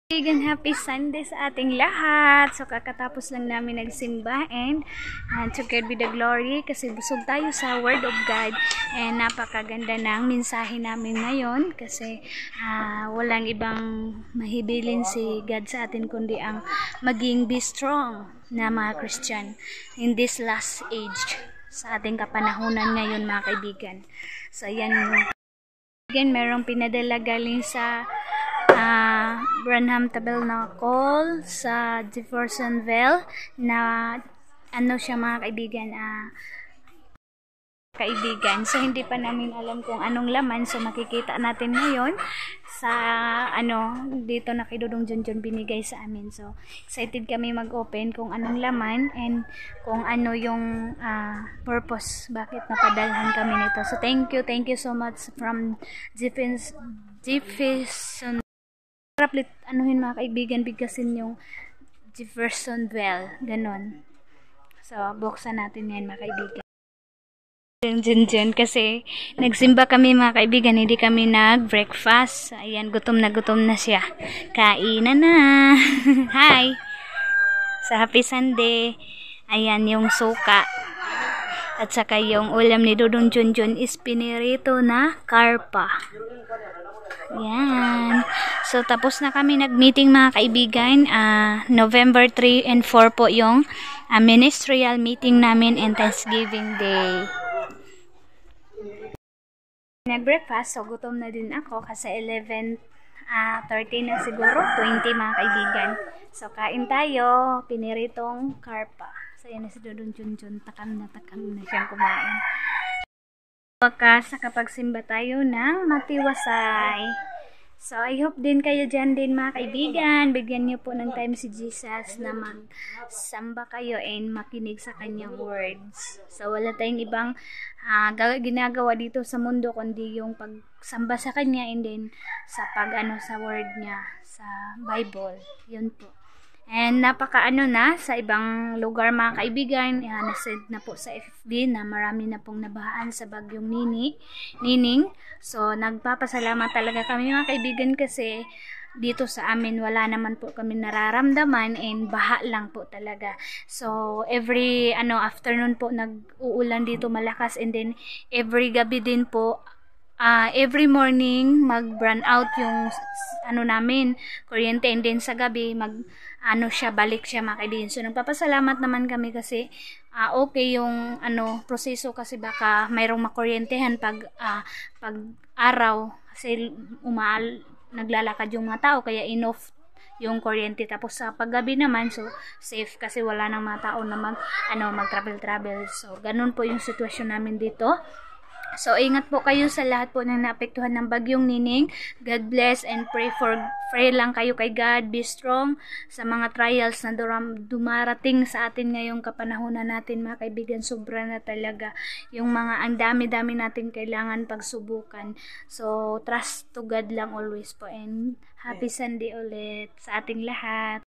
Vegan happy Sunday sa ating lahat. So kakatapos lang namin nagsimba and to God be the glory kasi busog tayo sa Word of God and napakaganda ng mensahe namin ngayon kasi walang ibang mahibilin si God sa atin kundi ang maging be strong na mga Christian in this last age sa ating kapanahunan ngayon mga kaibigan. So yan, merong pinadala galing sa Branham Tabernacle sa Jeffersonville na ano siya mga kaibigan. So hindi pa namin alam kung anong laman, so makikita natin ngayon sa dito na kay Dudong Junjun binigay sa amin. So excited kami mag-open kung anong laman and kung ano yung purpose bakit napadalhan kami nito. So thank you so much from Jefferson. Anuhin mga kaibigan, bigkasin yung Jeffersonville, ganon. So buksan natin yan mga kaibigan. Dyan kasi nagsimba kami mga kaibigan, hindi kami nag-breakfast. Ayan, gutom na siya. Kainan na. Hi! Sa Happy Sunday. Ayan yung suka. At saka yung ulam ni Dudong Junjun is pinirito na karpa. Yan. So, tapos na kami nag-meeting mga kaibigan. November 3 and 4 po yung ministerial meeting namin and Thanksgiving Day. Nag-breakfast, so gutom na din ako kasi 11:30 na siguro, 20 mga kaibigan. So, kain tayo, piniritong karpa. So, yan na si Dudong Junjun, takam na siyang kumain. Sa kapagsimba tayo ng matiwasay. So, I hope din kayo dyan din mga kaibigan. Bigyan niyo po ng time si Jesus na magsamba kayo and makinig sa kanyang words. So, wala tayong ibang ginagawa dito sa mundo kundi yung pagsamba sa kanya and then sa sa word niya, sa Bible. Yun po. And napaka sa ibang lugar mga kaibigan, nasend na po sa FB na marami na pong nabahaan sa bagyong Nining. So nagpapasalamat talaga kami mga kaibigan kasi dito sa amin wala naman po kami nararamdaman and baha lang po talaga. So every afternoon po nag-uulan dito malakas and then every gabi din po every morning mag-burn out yung namin kuryente and then sa gabi balik siya mga kaibigan. So nagpapasalamat naman kami kasi okay yung proseso kasi baka mayroong makuryentehan pag araw kasi naglalakad yung mga tao kaya enough yung kuryente, tapos sa paggabi naman so safe kasi wala nang mga tao na mag-travel. So ganun po yung sitwasyon namin dito. So, ingat po kayo sa lahat po ng naapektuhan ng bagyong Nining. God bless and pray lang kayo kay God. Be strong sa mga trials na dumarating sa atin ngayong kapanahunan natin mga kaibigan. Sobra na talaga yung ang dami-dami natin kailangan pagsubukan. So, trust to God lang always po and happy Sunday ulit sa ating lahat.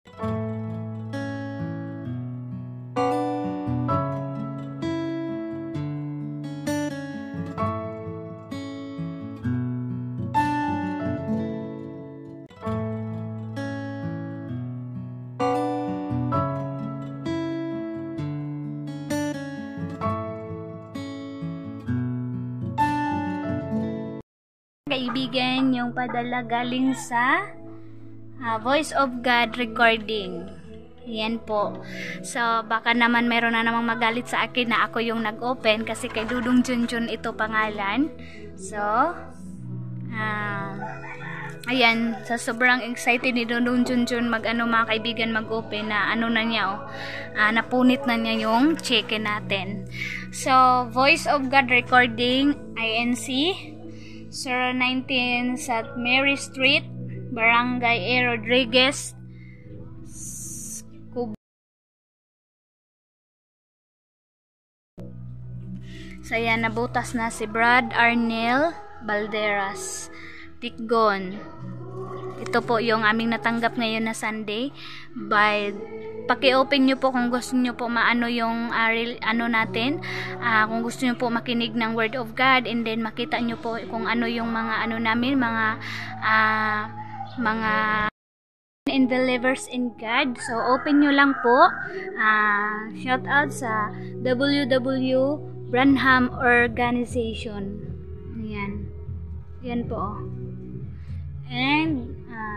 Kaibigan, yung padala galing sa Voice of God recording. Yan po. So, baka naman meron na namang magalit sa akin na ako yung nag-open kasi kay Dudong Junjun ito pangalan. So, ayan, sa sobrang excited ni Dudong Junjun mga kaibigan mag-open na na niya napunit na niya yung chicken natin. So, Voice of God recording, INC 019 St. Mary Street, Barangay A. Rodriguez, So yan, nabutas na si Brad Arnel Balderas, Tikgon. Ito po yung aming natanggap ngayon na Sunday. Paki-open nyo po kung gusto nyo po maano yung natin. Kung gusto nyo po makinig ng Word of God and then makita nyo po kung ano yung mga namin, mga and believers in God. So open nyo lang po. Shout out sa WW Branham Organization. Ayan. Yan po. And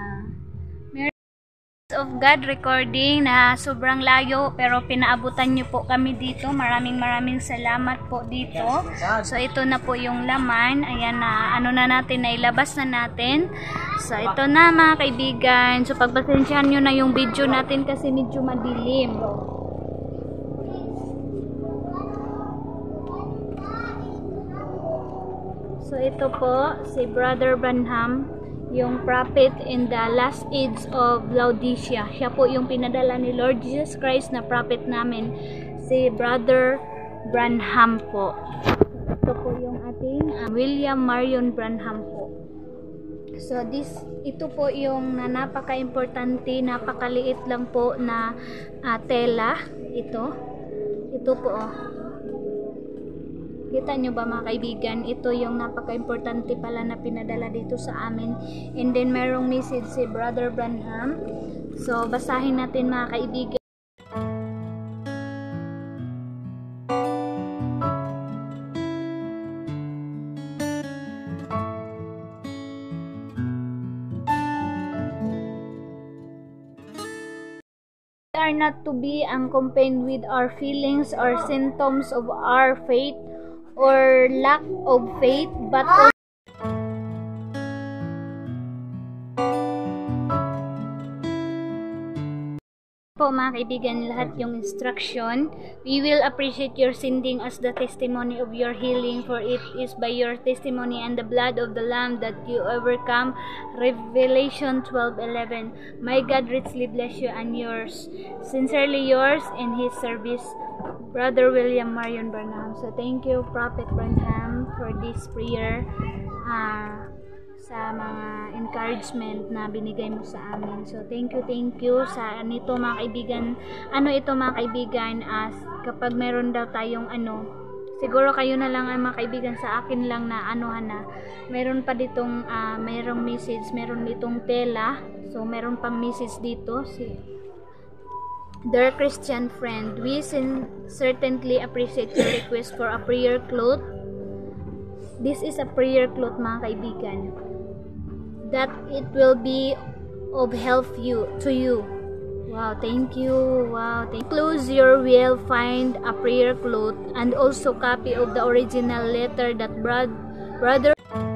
of God recording na sobrang layo pero pinaabutan nyo po kami dito. Maraming salamat po dito. So ito na po yung laman. Ayan na, natin, nailabas na natin. So ito na mga kaibigan. So pagpasensyahan nyo na yung video natin kasi medyo madilim. So ito po si Brother Branham, yung prophet in the last age of Laodicea. Siya po yung pinadala ni Lord Jesus Christ na prophet namin, si Brother Branham po. Ito po yung ating William Marion Branham po. So ito po yung napaka-importante, napakaliit lang po na tela. Ito po Kita nyo ba mga kaibigan? Ito yung napaka-importante pala na pinadala dito sa amin. And then merong message si Brother Branham. So basahin natin mga kaibigan. We are not to be accompanied with our feelings or symptoms of our faith or lack of faith, but po mga kaibigan, lahat yung instruction. We will appreciate your sending us the testimony of your healing, for it is by your testimony and the blood of the Lamb that you overcome. Revelation 12:11. My God richly bless you and yours. Sincerely yours in His service, Brother William Marion Branham. So thank you Prophet Branham for this prayer, sa mga encouragement na binigay mo sa amin. So thank you sa nito mga kaibigan. Ito mga kaibigan, kapag meron daw tayong siguro kayo na lang mga kaibigan, sa akin lang na meron pa ditong merong message, meron ditong tela. So meron pang message dito Dear Christian friend, we certainly appreciate your request for a prayer cloth. This is a prayer cloth mga kaibigan, that it will be of help to you. Wow, thank you. Wow, close your will find a prayer cloth and also copy of the original letter that Brother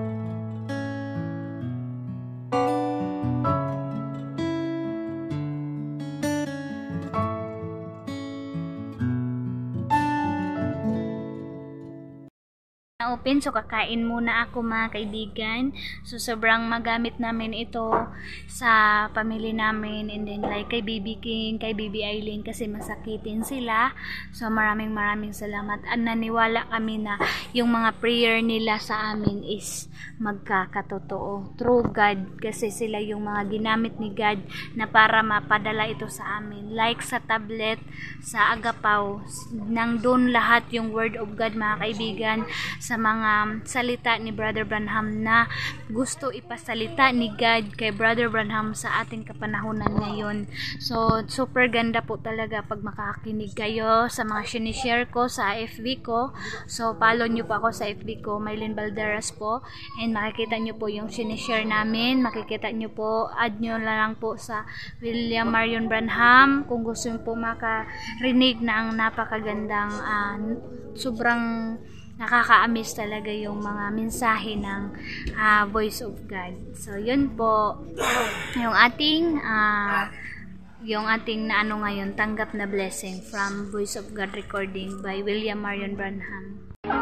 open. So kakain muna ako mga kaibigan. So sobrang magamit namin ito sa pamilya namin, and then like kay Baby King, kay Baby Eileen kasi masakitin sila. So maraming salamat, at naniwala kami na yung mga prayer nila sa amin is magkakatotoo through God, kasi sila yung mga ginamit ni God na para mapadala ito sa amin. Like sa tablet, sa Agapaw, nang doon lahat yung Word of God mga kaibigan, sa mga salita ni Brother Branham na gusto ipasalita ni God kay Brother Branham sa ating kapanahunan ngayon. So super ganda po talaga pag makakinig kayo sa mga sinishare ko sa FB ko. So follow nyo po ako sa FB ko, Maylin Balderas po, and makikita nyo po yung sinishare namin. Makikita nyo po, add nyo lang po sa William Marion Branham kung gusto nyo po makarinig na ang napakagandang sobrang nakaka-amaze talaga yung mga mensahe ng Voice of God. So yun po yung ating ngayon, tanggap na blessing from Voice of God recording by William Marion Branham.